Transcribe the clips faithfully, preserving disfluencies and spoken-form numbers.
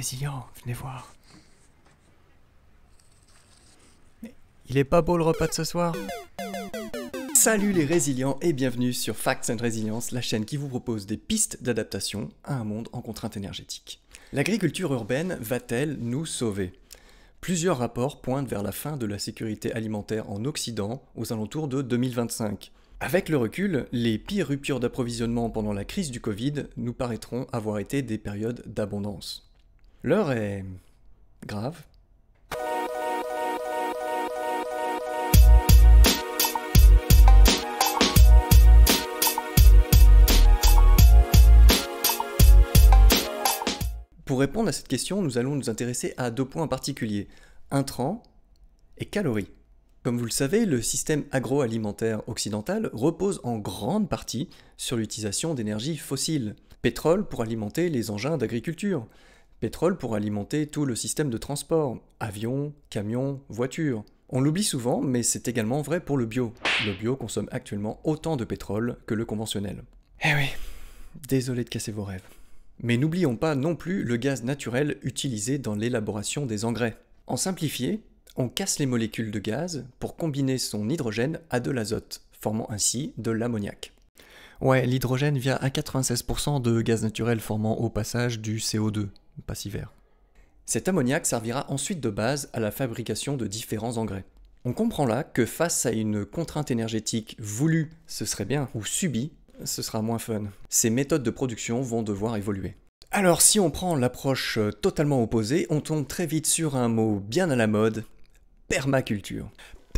résilients, venez voir. Il est pas beau le repas de ce soir? Salut les résilients et bienvenue sur Facts and Resilience, la chaîne qui vous propose des pistes d'adaptation à un monde en contrainte énergétique. L'agriculture urbaine va-t-elle nous sauver? Plusieurs rapports pointent vers la fin de la sécurité alimentaire en Occident aux alentours de deux mille vingt-cinq. Avec le recul, les pires ruptures d'approvisionnement pendant la crise du Covid nous paraîtront avoir été des périodes d'abondance. L'heure est... grave. Pour répondre à cette question, nous allons nous intéresser à deux points particuliers, intrants et calories. Comme vous le savez, le système agroalimentaire occidental repose en grande partie sur l'utilisation d'énergies fossiles. Pétrole pour alimenter les engins d'agriculture, pétrole pour alimenter tout le système de transport, avions, camions, voitures. On l'oublie souvent, mais c'est également vrai pour le bio. Le bio consomme actuellement autant de pétrole que le conventionnel. Eh oui, désolé de casser vos rêves. Mais n'oublions pas non plus le gaz naturel utilisé dans l'élaboration des engrais. En simplifié, on casse les molécules de gaz pour combiner son hydrogène à de l'azote, formant ainsi de l'ammoniac. Ouais, l'hydrogène vient à quatre-vingt-seize pour cent de gaz naturel formant au passage du C O deux, pas si vert. Cet ammoniac servira ensuite de base à la fabrication de différents engrais. On comprend là que face à une contrainte énergétique voulue, ce serait bien, ou subie, ce sera moins fun. Ces méthodes de production vont devoir évoluer. Alors si on prend l'approche totalement opposée, on tombe très vite sur un mot bien à la mode, permaculture.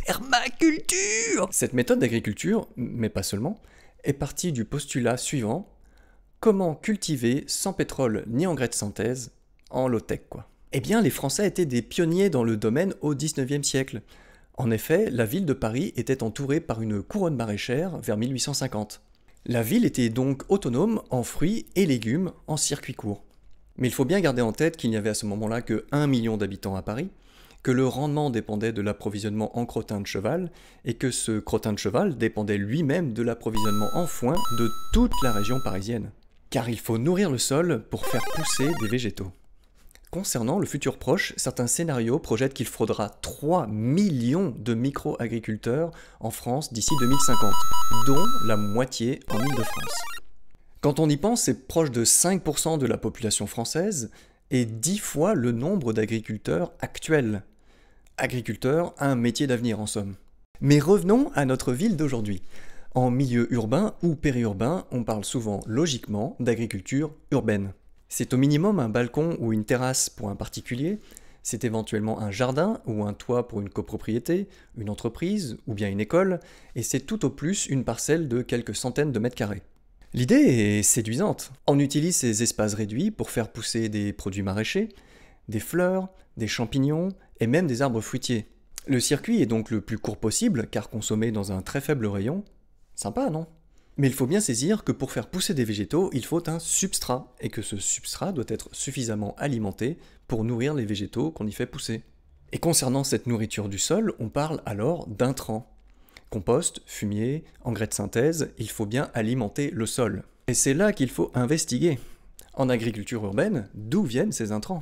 Permaculture! Cette méthode d'agriculture, mais pas seulement, est partie du postulat suivant, comment cultiver sans pétrole ni engrais de synthèse, en low-tech quoi. Eh bien les Français étaient des pionniers dans le domaine au dix-neuvième siècle. En effet, la ville de Paris était entourée par une couronne maraîchère vers mille huit cent cinquante. La ville était donc autonome en fruits et légumes en circuit court. Mais il faut bien garder en tête qu'il n'y avait à ce moment-là que un million d'habitants à Paris, que le rendement dépendait de l'approvisionnement en crottin de cheval, et que ce crottin de cheval dépendait lui-même de l'approvisionnement en foin de toute la région parisienne. Car il faut nourrir le sol pour faire pousser des végétaux. Concernant le futur proche, certains scénarios projettent qu'il faudra trois millions de micro-agriculteurs en France d'ici deux mille cinquante, dont la moitié en Île-de-France. Quand on y pense, c'est proche de cinq pour cent de la population française et dix fois le nombre d'agriculteurs actuels. Agriculteur, un métier d'avenir en somme. Mais revenons à notre ville d'aujourd'hui. En milieu urbain ou périurbain, on parle souvent logiquement d'agriculture urbaine. C'est au minimum un balcon ou une terrasse pour un particulier, c'est éventuellement un jardin ou un toit pour une copropriété, une entreprise ou bien une école, et c'est tout au plus une parcelle de quelques centaines de mètres carrés. L'idée est séduisante. On utilise ces espaces réduits pour faire pousser des produits maraîchers, des fleurs, des champignons et même des arbres fruitiers. Le circuit est donc le plus court possible car consommé dans un très faible rayon. Sympa, non ? Mais il faut bien saisir que pour faire pousser des végétaux, il faut un substrat, et que ce substrat doit être suffisamment alimenté pour nourrir les végétaux qu'on y fait pousser. Et concernant cette nourriture du sol, on parle alors d'intrants. Compost, fumier, engrais de synthèse, il faut bien alimenter le sol. Et c'est là qu'il faut investiguer. En agriculture urbaine, d'où viennent ces intrants?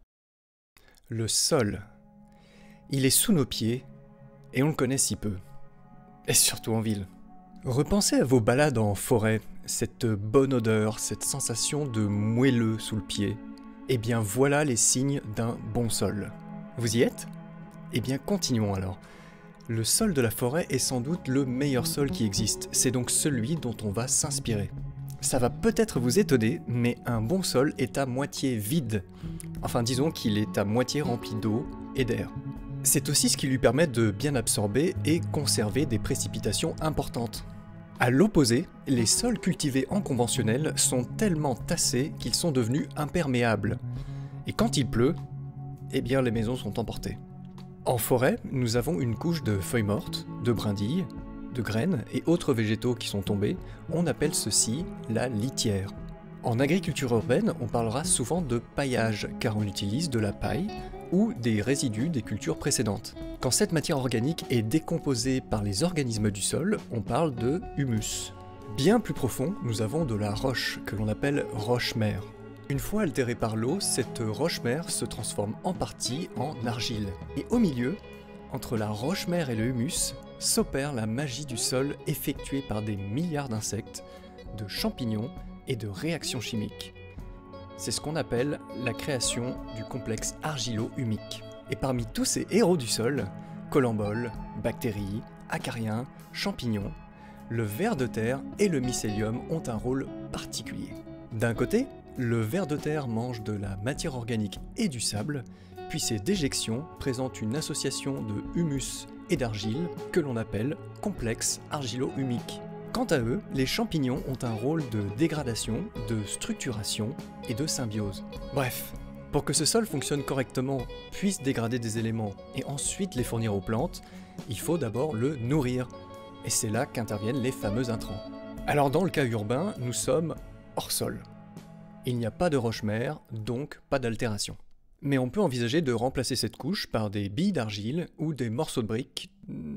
Le sol. Il est sous nos pieds, et on le connaît si peu. Et surtout en ville. Repensez à vos balades en forêt, cette bonne odeur, cette sensation de moelleux sous le pied. Eh bien voilà les signes d'un bon sol. Vous y êtes? Eh bien continuons alors. Le sol de la forêt est sans doute le meilleur sol qui existe, c'est donc celui dont on va s'inspirer. Ça va peut-être vous étonner, mais un bon sol est à moitié vide. Enfin disons qu'il est à moitié rempli d'eau et d'air. C'est aussi ce qui lui permet de bien absorber et conserver des précipitations importantes. A l'opposé, les sols cultivés en conventionnel sont tellement tassés qu'ils sont devenus imperméables. Et quand il pleut, eh bien les maisons sont emportées. En forêt, nous avons une couche de feuilles mortes, de brindilles, de graines et autres végétaux qui sont tombés. On appelle ceci la litière. En agriculture urbaine, on parlera souvent de paillage, car on utilise de la paille ou des résidus des cultures précédentes. Quand cette matière organique est décomposée par les organismes du sol, on parle de humus. Bien plus profond, nous avons de la roche, que l'on appelle roche-mère. Une fois altérée par l'eau, cette roche-mère se transforme en partie en argile. Et au milieu, entre la roche-mère et le humus, s'opère la magie du sol effectuée par des milliards d'insectes, de champignons et de réactions chimiques. C'est ce qu'on appelle la création du complexe argilo-humique. Et parmi tous ces héros du sol, colamboles, bactéries, acariens, champignons, le ver de terre et le mycélium ont un rôle particulier. D'un côté, le ver de terre mange de la matière organique et du sable, puis ses déjections présentent une association de humus et d'argile que l'on appelle complexe argilo-humique. Quant à eux, les champignons ont un rôle de dégradation, de structuration et de symbiose. Bref, pour que ce sol fonctionne correctement, puisse dégrader des éléments et ensuite les fournir aux plantes, il faut d'abord le nourrir. Et c'est là qu'interviennent les fameux intrants. Alors dans le cas urbain, nous sommes hors sol. Il n'y a pas de roche-mère, donc pas d'altération. Mais on peut envisager de remplacer cette couche par des billes d'argile ou des morceaux de briques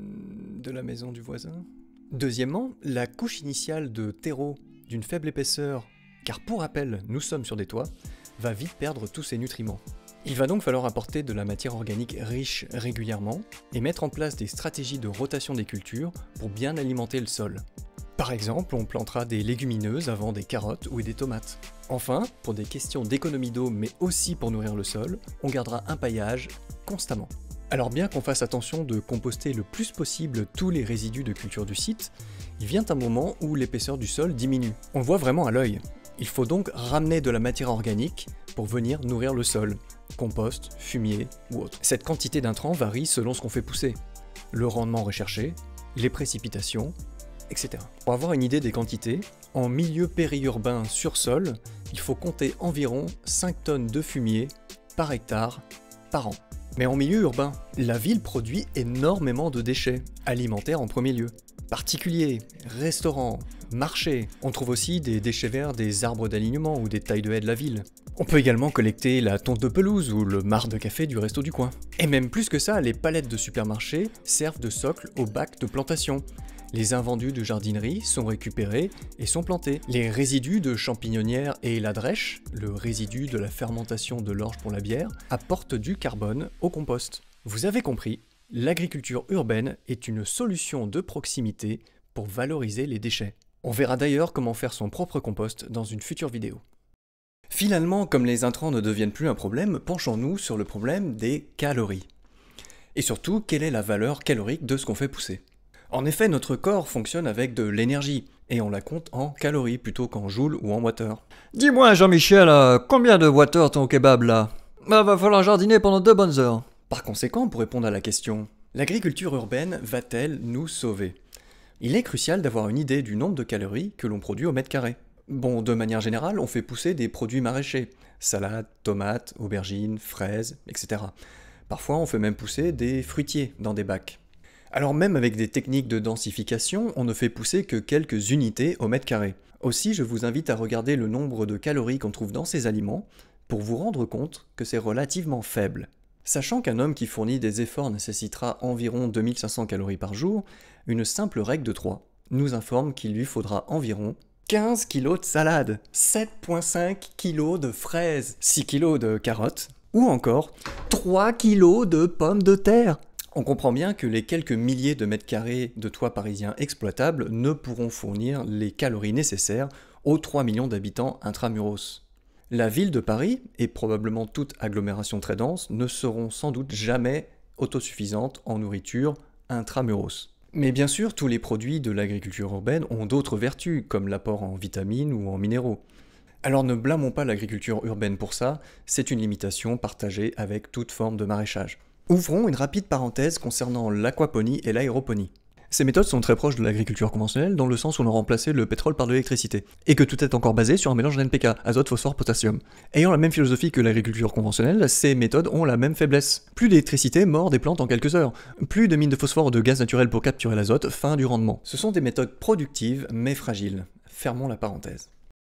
de la maison du voisin. Deuxièmement, la couche initiale de terreau d'une faible épaisseur, car pour rappel, nous sommes sur des toits, va vite perdre tous ses nutriments. Il va donc falloir apporter de la matière organique riche régulièrement et mettre en place des stratégies de rotation des cultures pour bien alimenter le sol. Par exemple, on plantera des légumineuses avant des carottes ou des tomates. Enfin, pour des questions d'économie d'eau mais aussi pour nourrir le sol, on gardera un paillage constamment. Alors bien qu'on fasse attention de composter le plus possible tous les résidus de culture du site, il vient un moment où l'épaisseur du sol diminue. On le voit vraiment à l'œil. Il faut donc ramener de la matière organique pour venir nourrir le sol, compost, fumier ou autre. Cette quantité d'intrants varie selon ce qu'on fait pousser, le rendement recherché, les précipitations, et cetera. Pour avoir une idée des quantités, en milieu périurbain sur sol, il faut compter environ cinq tonnes de fumier par hectare par an. Mais en milieu urbain, la ville produit énormément de déchets, alimentaires en premier lieu. Particuliers, restaurants, marchés. On trouve aussi des déchets verts des arbres d'alignement ou des tailles de haies de la ville. On peut également collecter la tonte de pelouse ou le marc de café du resto du coin. Et même plus que ça, les palettes de supermarché servent de socle aux bacs de plantation. Les invendus de jardinerie sont récupérés et sont plantés. Les résidus de champignonnière et la drèche, le résidu de la fermentation de l'orge pour la bière, apportent du carbone au compost. Vous avez compris, l'agriculture urbaine est une solution de proximité pour valoriser les déchets. On verra d'ailleurs comment faire son propre compost dans une future vidéo. Finalement, comme les intrants ne deviennent plus un problème, penchons-nous sur le problème des calories. Et surtout, quelle est la valeur calorique de ce qu'on fait pousser ? En effet, notre corps fonctionne avec de l'énergie, et on la compte en calories plutôt qu'en joules ou en water. Dis-moi Jean-Michel, euh, combien de water ton kebab là ? Bah va falloir jardiner pendant deux bonnes heures. Par conséquent, pour répondre à la question, l'agriculture urbaine va-t-elle nous sauver ? Il est crucial d'avoir une idée du nombre de calories que l'on produit au mètre carré. Bon, de manière générale, on fait pousser des produits maraîchers, salades, tomates, aubergines, fraises, et cetera. Parfois, on fait même pousser des fruitiers dans des bacs. Alors même avec des techniques de densification, on ne fait pousser que quelques unités au mètre carré. Aussi, je vous invite à regarder le nombre de calories qu'on trouve dans ces aliments pour vous rendre compte que c'est relativement faible. Sachant qu'un homme qui fournit des efforts nécessitera environ deux mille cinq cents calories par jour, une simple règle de trois nous informe qu'il lui faudra environ quinze kilos de salade, sept virgule cinq kilos de fraises, six kilos de carottes, ou encore trois kilos de pommes de terre. On comprend bien que les quelques milliers de mètres carrés de toits parisiens exploitables ne pourront fournir les calories nécessaires aux trois millions d'habitants intramuros. La ville de Paris, et probablement toute agglomération très dense, ne seront sans doute jamais autosuffisantes en nourriture intramuros. Mais bien sûr, tous les produits de l'agriculture urbaine ont d'autres vertus, comme l'apport en vitamines ou en minéraux. Alors ne blâmons pas l'agriculture urbaine pour ça, c'est une limitation partagée avec toute forme de maraîchage. Ouvrons une rapide parenthèse concernant l'aquaponie et l'aéroponie. Ces méthodes sont très proches de l'agriculture conventionnelle dans le sens où on a remplacé le pétrole par de l'électricité, et que tout est encore basé sur un mélange d'N P K, azote, phosphore, potassium. Ayant la même philosophie que l'agriculture conventionnelle, ces méthodes ont la même faiblesse. Plus d'électricité mord des plantes en quelques heures, plus de mines de phosphore ou de gaz naturel pour capturer l'azote, fin du rendement. Ce sont des méthodes productives mais fragiles. Fermons la parenthèse.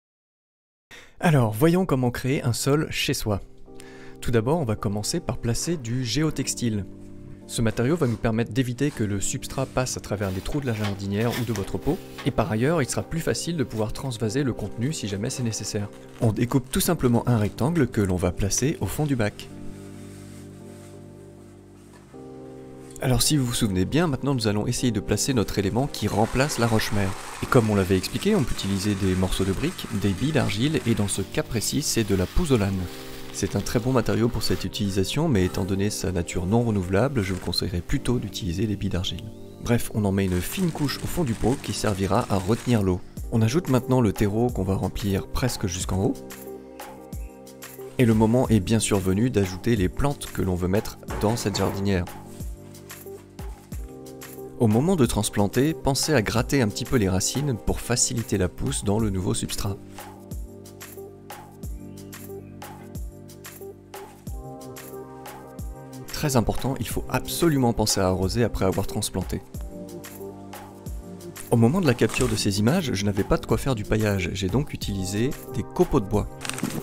Alors, voyons comment créer un sol chez soi. Tout d'abord, on va commencer par placer du géotextile. Ce matériau va nous permettre d'éviter que le substrat passe à travers les trous de la jardinière ou de votre pot, et par ailleurs il sera plus facile de pouvoir transvaser le contenu si jamais c'est nécessaire. On découpe tout simplement un rectangle que l'on va placer au fond du bac. Alors si vous vous souvenez bien, maintenant nous allons essayer de placer notre élément qui remplace la roche-mère. Et comme on l'avait expliqué, on peut utiliser des morceaux de briques, des billes d'argile, et dans ce cas précis, c'est de la pouzzolane. C'est un très bon matériau pour cette utilisation, mais étant donné sa nature non renouvelable, je vous conseillerais plutôt d'utiliser les billes d'argile. Bref, on en met une fine couche au fond du pot qui servira à retenir l'eau. On ajoute maintenant le terreau qu'on va remplir presque jusqu'en haut. Et le moment est bien sûr venu d'ajouter les plantes que l'on veut mettre dans cette jardinière. Au moment de transplanter, pensez à gratter un petit peu les racines pour faciliter la pousse dans le nouveau substrat. Très important, il faut absolument penser à arroser après avoir transplanté. Au moment de la capture de ces images, je n'avais pas de quoi faire du paillage, j'ai donc utilisé des copeaux de bois.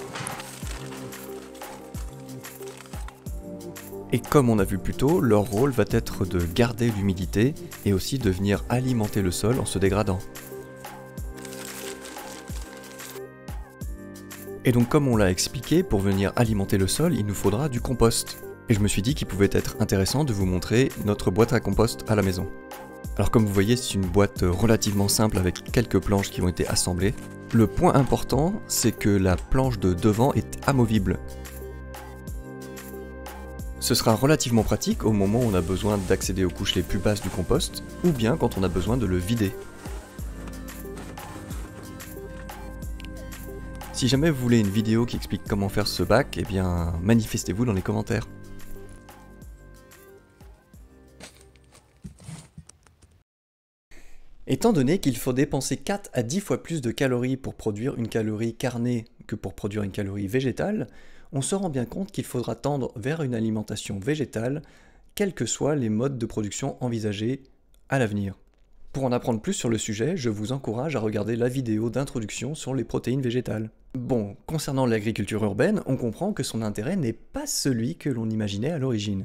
Et comme on a vu plus tôt, leur rôle va être de garder l'humidité et aussi de venir alimenter le sol en se dégradant. Et donc comme on l'a expliqué, pour venir alimenter le sol, il nous faudra du compost. Et je me suis dit qu'il pouvait être intéressant de vous montrer notre boîte à compost à la maison. Alors comme vous voyez, c'est une boîte relativement simple avec quelques planches qui ont été assemblées. Le point important, c'est que la planche de devant est amovible. Ce sera relativement pratique au moment où on a besoin d'accéder aux couches les plus basses du compost, ou bien quand on a besoin de le vider. Si jamais vous voulez une vidéo qui explique comment faire ce bac, eh bien manifestez-vous dans les commentaires. Étant donné qu'il faut dépenser quatre à dix fois plus de calories pour produire une calorie carnée que pour produire une calorie végétale, on se rend bien compte qu'il faudra tendre vers une alimentation végétale, quels que soient les modes de production envisagés à l'avenir. Pour en apprendre plus sur le sujet, je vous encourage à regarder la vidéo d'introduction sur les protéines végétales. Bon, concernant l'agriculture urbaine, on comprend que son intérêt n'est pas celui que l'on imaginait à l'origine.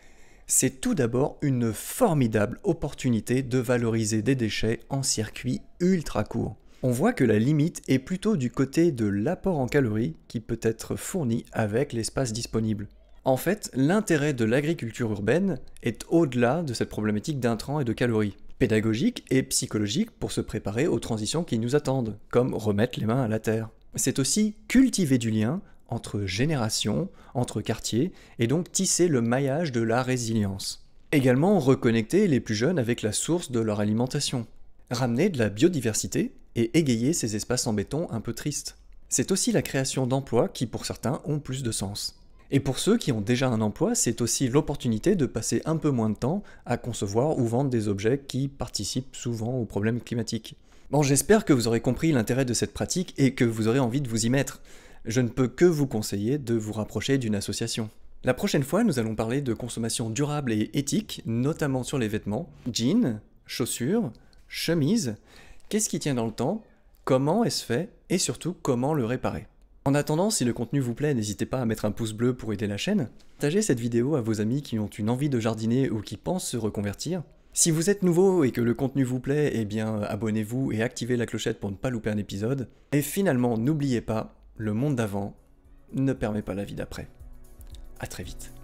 C'est tout d'abord une formidable opportunité de valoriser des déchets en circuit ultra court. On voit que la limite est plutôt du côté de l'apport en calories qui peut être fourni avec l'espace disponible. En fait, l'intérêt de l'agriculture urbaine est au-delà de cette problématique d'intrants et de calories. Pédagogique et psychologique pour se préparer aux transitions qui nous attendent, comme remettre les mains à la terre. C'est aussi cultiver du lien entre générations, entre quartiers, et donc tisser le maillage de la résilience. Également reconnecter les plus jeunes avec la source de leur alimentation. Ramener de la biodiversité et égayer ces espaces en béton un peu tristes. C'est aussi la création d'emplois qui pour certains ont plus de sens. Et pour ceux qui ont déjà un emploi, c'est aussi l'opportunité de passer un peu moins de temps à concevoir ou vendre des objets qui participent souvent aux problèmes climatiques. Bon, j'espère que vous aurez compris l'intérêt de cette pratique et que vous aurez envie de vous y mettre. Je ne peux que vous conseiller de vous rapprocher d'une association. La prochaine fois, nous allons parler de consommation durable et éthique, notamment sur les vêtements, jeans, chaussures, chemises, qu'est-ce qui tient dans le temps, comment est-ce fait et surtout comment le réparer. En attendant, si le contenu vous plaît, n'hésitez pas à mettre un pouce bleu pour aider la chaîne. Partagez cette vidéo à vos amis qui ont une envie de jardiner ou qui pensent se reconvertir. Si vous êtes nouveau et que le contenu vous plaît, eh bien abonnez-vous et activez la clochette pour ne pas louper un épisode. Et finalement, n'oubliez pas, le monde d'avant ne permet pas la vie d'après. À très vite.